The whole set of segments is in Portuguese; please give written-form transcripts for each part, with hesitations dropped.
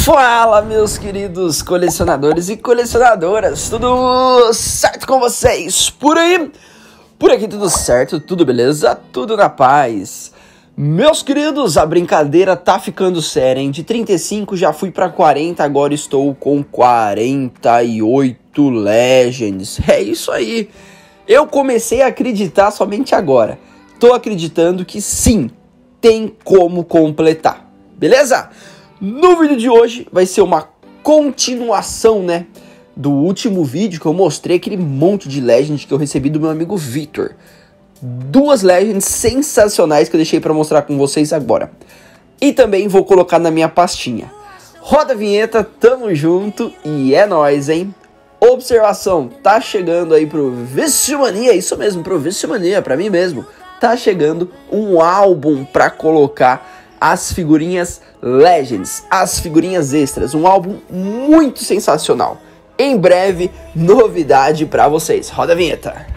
Fala, meus queridos colecionadores e colecionadoras, tudo certo com vocês? Por aí? Por aqui tudo certo, tudo beleza, tudo na paz. Meus queridos, a brincadeira tá ficando séria, hein? De 35 já fui pra 40, agora estou com 48 Legends. É isso aí. Eu comecei a acreditar somente agora. Tô acreditando que sim, tem como completar. Beleza? No vídeo de hoje vai ser uma continuação, né, do último vídeo que eu mostrei aquele monte de Legends que eu recebi do meu amigo Victor. Duas Legends sensacionais que eu deixei para mostrar com vocês agora. E também vou colocar na minha pastinha. Roda a vinheta, tamo junto e é nóis, hein? Observação, tá chegando aí pro Vício-Mania, isso mesmo, pro Vício-Mania, pra mim mesmo. Tá chegando um álbum pra colocar as figurinhas Legends, as figurinhas extras, um álbum muito sensacional. Em breve, novidade pra vocês. Roda a vinheta.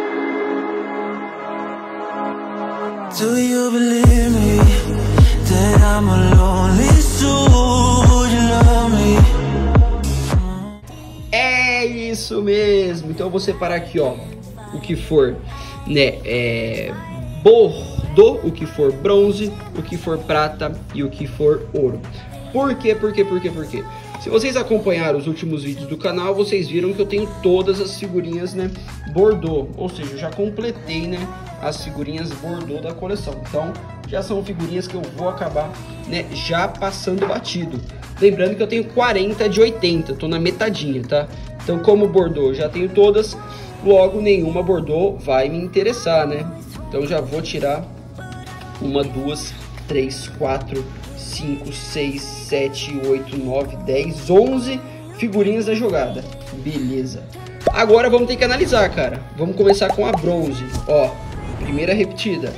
Do you believe me that I'm a lonely soul? Would you love me? É isso mesmo. Então eu vou separar aqui, ó, o que for, né, Bordeaux, o que for bronze, o que for prata e o que for ouro. Por quê? Por quê? Se vocês acompanharam os últimos vídeos do canal, vocês viram que eu tenho todas as figurinhas, né, Bordeaux. Ou seja, eu já completei, né, as figurinhas Bordeaux da coleção. Então, já são figurinhas que eu vou acabar, né, já passando batido. Lembrando que eu tenho 40 de 80, tô na metadinha, tá? Então, como Bordeaux eu já tenho todas, logo nenhuma Bordeaux vai me interessar, né? Então já vou tirar 1, 2, 3, 4, 5, 6, 7, 8, 9, 10, 11 figurinhas da jogada. Beleza. Agora vamos ter que analisar, cara. Vamos começar com a bronze. Ó, primeira repetida.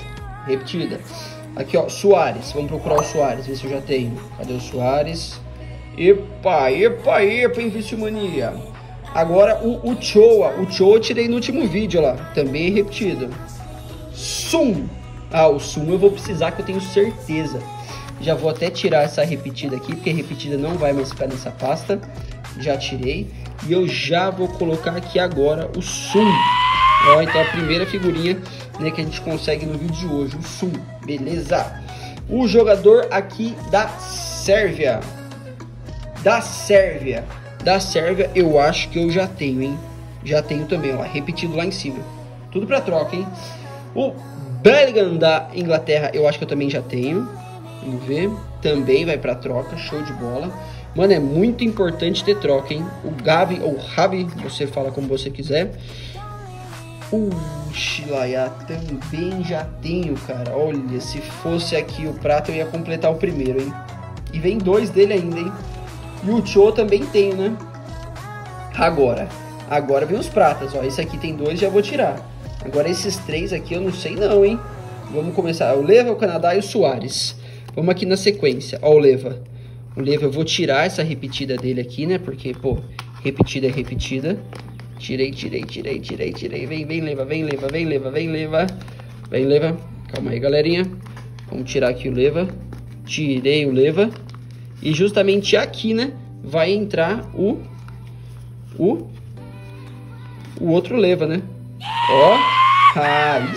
Aqui, ó, Suárez. Vamos procurar o Suárez, ver se eu já tenho. Cadê o Suárez? Epa, em Vício-Mania. Agora o Ochoa. O Ochoa eu tirei no último vídeo lá. Também repetido. Sun. Ah, o Sun eu vou precisar, que eu tenho certeza. Já vou até tirar essa repetida aqui, porque a repetida não vai mais ficar nessa pasta. Já tirei. E eu já vou colocar aqui agora o Sun. Ó, então a primeira figurinha, né, que a gente consegue no vídeo de hoje. O Sun. Beleza. O jogador aqui da Sérvia. Da Sérvia eu acho que eu já tenho, hein. Já tenho também, ó, repetido lá em cima. Tudo pra troca, hein. O Bellingham da Inglaterra eu acho que eu também já tenho. Vamos ver. Também vai pra troca. Show de bola. Mano, é muito importante ter troca, hein. O Gavi, ou Rabi, você fala como você quiser. O Chilaya também já tenho, cara. Olha, se fosse aqui o prata eu ia completar o primeiro, hein. E vem dois dele ainda, hein. E o Cho também tenho, né. Agora vem os pratas, ó. Esse aqui tem dois, já vou tirar. Agora esses três aqui eu não sei não, hein. Vamos começar. O Leva, o Canadá e o Suárez. Vamos aqui na sequência. Ó, o Leva. O Leva eu vou tirar essa repetida dele aqui, né. Porque, pô, repetida é repetida. Tirei. Vem, Leva. Calma aí, galerinha. Vamos tirar aqui o Leva. Tirei o Leva. E justamente aqui, né, vai entrar o outro Leva, né. Ó, aí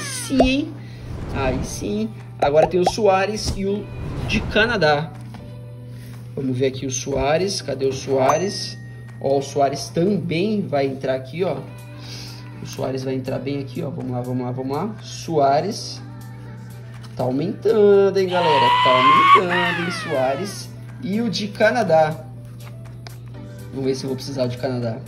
sim. Agora tem o Suárez e o de Canadá. Vamos ver aqui o Suárez. Cadê o Suárez? Ó, o Suárez também vai entrar aqui, ó. O Suárez vai entrar bem aqui, ó. Vamos lá. Suárez. Tá aumentando, hein, galera. Tá aumentando, hein, Suárez. E o de Canadá. Vamos ver se eu vou precisar de Canadá.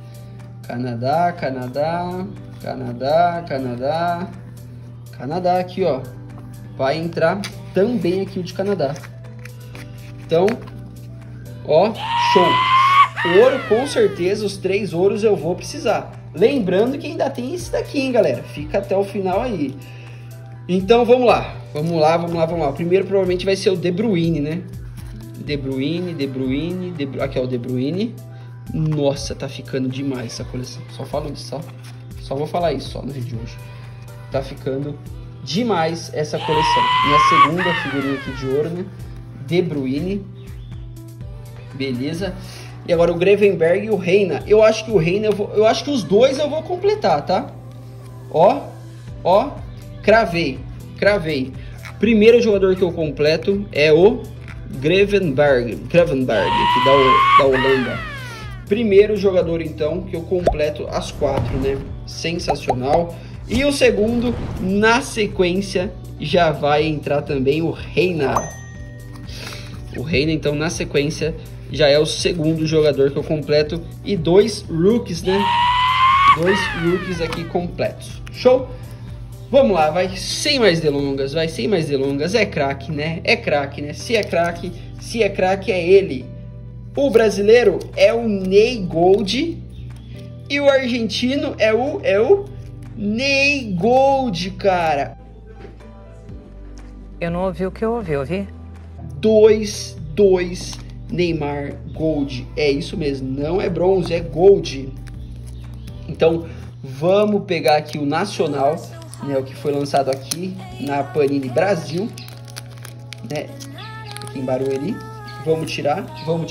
Canadá aqui, ó. Vai entrar também aqui o de Canadá. Então, ó, show. Ouro, com certeza, os 3 ouros eu vou precisar. Lembrando que ainda tem esse daqui, hein, galera. Fica até o final aí. Então, vamos lá. O primeiro provavelmente vai ser o De Bruyne, né? De Bruyne. Aqui, ó, o De Bruyne. Nossa, tá ficando demais essa coleção. Só falo isso, só vou falar isso só no vídeo de hoje. Tá ficando demais essa coleção. Minha segunda figurinha aqui de ouro, né? De Bruyne. Beleza. E agora o Gravenberg e o Reina. Eu acho que o Reina, eu acho que os dois eu vou completar, tá? Ó, cravei. Primeiro jogador que eu completo é o Gravenberg, aqui da Holanda. Primeiro jogador, então, que eu completo as 4, né? Sensacional. E o segundo, na sequência, já vai entrar também o Reina. O Reina, então, na sequência, já é o segundo jogador que eu completo. E 2 rookies, né? 2 rookies aqui completos. Show? Vamos lá, vai. Sem mais delongas, É craque, né? Se é craque, é ele. O brasileiro é o Ney Gold. E o argentino é o Ney Gold, cara. Eu não ouvi o que eu ouvi? 2 Neymar Gold. É isso mesmo, não é bronze, é Gold. Então, vamos pegar aqui o nacional, né, o que foi lançado aqui na Panini Brasil, né, aqui em Barueri. Vamos tirar.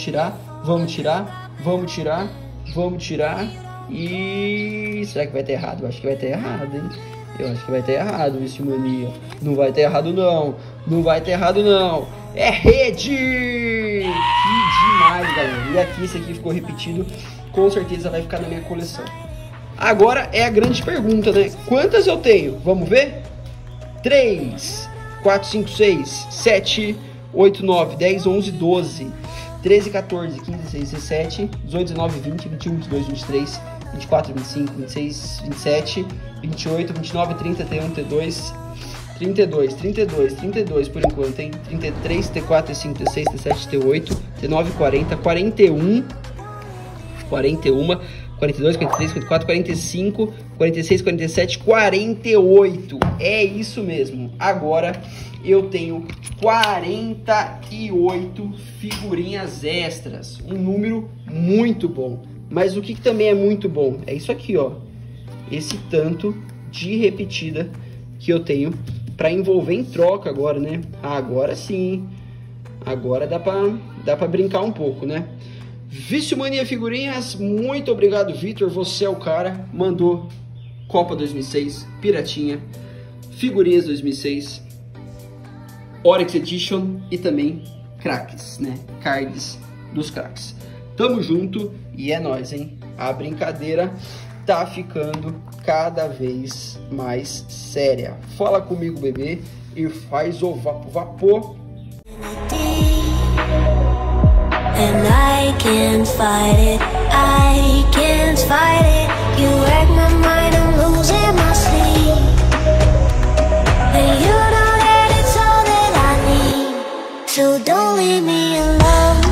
E será que vai ter errado? Eu acho que vai ter errado, hein? Vissimania. Não vai ter errado, não. É rede! Que demais, galera. E aqui, esse aqui ficou repetido. Com certeza vai ficar na minha coleção. Agora é a grande pergunta, né? Quantas eu tenho? Vamos ver? 3, 4, 5, 6, 7, 8, 9, 10, 11, 12, 13, 14, 15, 16, 17, 18, 19, 20, 21, 22, 23, 24, 25, 26, 27, 28, 29, 30, 31, 32 por enquanto, hein? 33, 34, 35, 36, 37, 38, 39, 40, 41, 42, 43, 44, 45, 46, 47, 48. É isso mesmo. Agora eu tenho 48 figurinhas extras. Um número muito bom. Mas o que também é muito bom? É isso aqui, ó. Esse tanto de repetida que eu tenho para envolver em troca agora, né? Agora sim. Agora dá pra brincar um pouco, né? Vissimania Figurinhas, muito obrigado, Vitor. Você é o cara. Mandou Copa 2006, Piratinha, Figurinhas 2006, Oryx Edition e também craques, né? Cards dos craques. Tamo junto e é nóis, hein? A brincadeira tá ficando cada vez mais séria. Fala comigo, bebê, e faz o vapor. And I can't fight it, You wreck my mind, I'm losing my sleep. And you know that it's all that I need. So don't leave me alone.